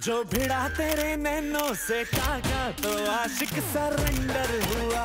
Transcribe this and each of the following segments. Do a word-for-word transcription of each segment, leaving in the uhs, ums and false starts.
जो भिड़ा तेरे नैनों से टाका तो आशिक सरेंडर हुआ,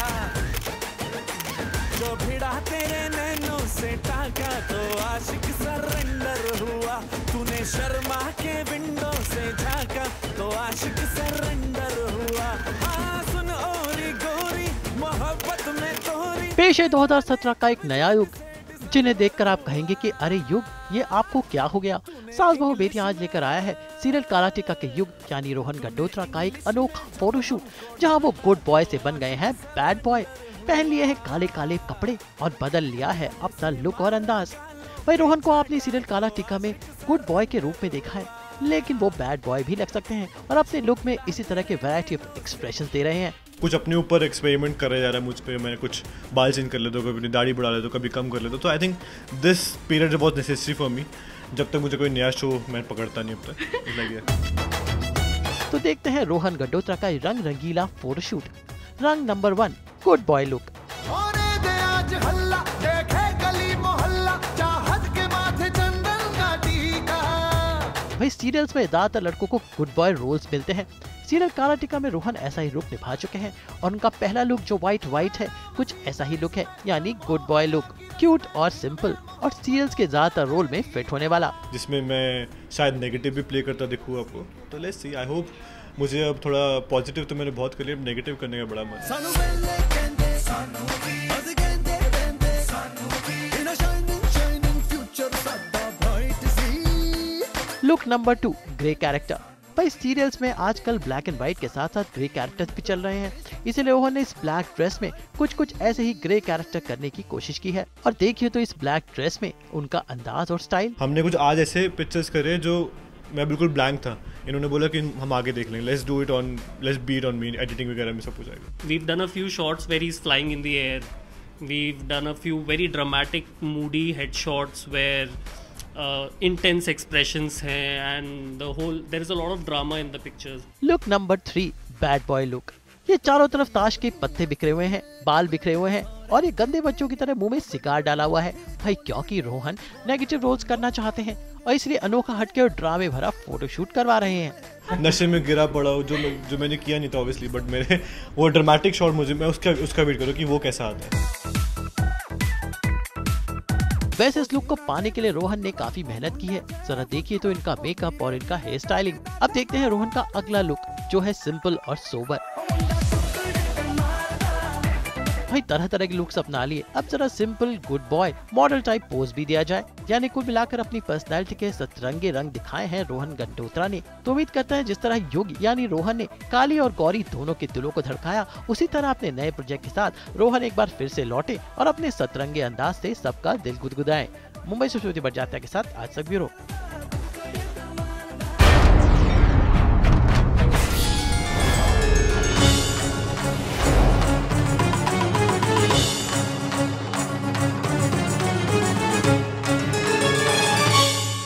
जो भिड़ा तेरे नैनों से टाका तो आशिक सरेंडर हुआ, तूने शर्मा के विंडो से झांका तो आशिक सरेंडर हुआ। हाँ सुन ओरी गोरी मोहब्बत में तोरी। पेश है दो हज़ार सत्रह का एक नया युग, जिन्हें देखकर आप कहेंगे कि अरे युग ये आपको क्या हो गया। सास बहू बेटी आज लेकर आया है सीरियल काला टीका के युग यानी रोहन गंडोत्रा का एक अनोखा फोटोशूट, जहां वो गुड बॉय से बन गए हैं बैड बॉय। पहन लिए हैं काले काले कपड़े और बदल लिया है अपना लुक और अंदाज। भाई रोहन को आपने सीरियल काला टीका में गुड बॉय के रूप में देखा है, लेकिन वो बैड बॉय भी लग सकते हैं और अपने लुक में इसी तरह के वैरायटी ऑफ एक्सप्रेशन दे रहे हैं। कुछ अपने ऊपर एक्सपेरिमेंट कर जा रहा है मुझ पे, मैं कुछ बाल चेंज कर लेता हूँ, कभी दाढ़ी बढ़ा लेता हूँ, कभी कम कर लेता हूँ। तो आई थिंक दिस पीरियड बहुत नेसेसरी फॉर मी, जब तक मुझे कोई नया शो मैं पकड़ता नहीं अब तक लगे। तो देखते हैं रोहन गंडोत्रा का रंग रंगीला फोटोशूट। रंग number one, good boy look. भाई सीरियल्स में ज्यादातर लड़कों को गुड बॉय रोल्स मिलते हैं। सीरियल काला टीका में रोहन ऐसा ही लुक निभा चुके हैं और उनका पहला लुक जो व्हाइट व्हाइट है कुछ ऐसा ही लुक है, यानी गुड बॉय लुक, क्यूट और सिंपल और सीरियल्स के ज्यादातर रोल में फिट होने वाला, जिसमें मैं शायद नेगेटिव भी प्ले करता दिखूं आपको। तो लेट्स सी, आई होप। मुझे अब थोड़ा पॉजिटिव तो मैंने बहुत कर लिया, नेगेटिव करने का बड़ा मन। Look number two, grey character. भाई सीरियल्स में आजकल ब्लैक एंड व्हाइट के साथ साथ ग्रे कैरेक्टर्स भी चल रहे हैं, इसीलिए रोहन ने इस ब्लैक ड्रेस में कुछ कुछ ऐसे ही ग्रे कैरेक्टर करने की कोशिश की है। और देखिए तो इस ब्लैक ड्रेस में उनका अंदाज और स्टाइल। हमने कुछ आज ऐसे पिक्चर्स करे जो मैं बिल्कुल ब्लैंक था, इन्होंने बोला कि हम आगे देख लेंगे, let's do it on, let's be it on me, editing वगैरह में सब हो जाएगा। We've done a few shots where he's flying in the air. We've done a few very dramatic, moody headshots where uh, intense expressions हैं and the whole there is a lot of drama in the pictures. Look number three, bad boy look. ये चारों तरफ ताश के पत्ते बिखरे हुए हैं, बाल बिखरे हुए हैं और ये गंदे बच्चों की तरह मुंह में सिगार डाला हुआ है। भाई क्योंकि रोहन नेगेटिव रोल्स करना चाहते हैं और इसलिए अनोखा हटके और ड्रामे भरा फोटोशूट करवा रहे हैं। नशे में गिरा पड़ा हूँ, जो जो मैंने किया नहीं था ऑब्वियसली, बट मेरे वो ड्रामेटिक शॉट मुझे, मैं उसका उसका वेट करूँ कि वो कैसा आता है। वैसे इस लुक को पाने के लिए रोहन ने काफी मेहनत की है। जरा देखिए तो इनका मेकअप और इनका हेयर स्टाइलिंग। अब देखते हैं रोहन का अगला लुक जो है सिंपल और सोबर। भाई तरह तरह के लुक्स अपना लिए, अब जरा simple good boy model type pose भी दिया जाए। यानी कुल मिलाकर अपनी पर्सनैलिटी के सतरंगे रंग दिखाए हैं रोहन गंडोत्रा ने। तो उम्मीद करते हैं जिस तरह युग यानी रोहन ने काली और गौरी दोनों के दिलों को धड़काया, उसी तरह अपने नए प्रोजेक्ट के साथ रोहन एक बार फिर से लौटे और अपने सतरंगे अंदाज से सबका दिल गुदगुदाए। मुंबई से श्रुति बड़जात्या के साथ आज तक ब्यूरो।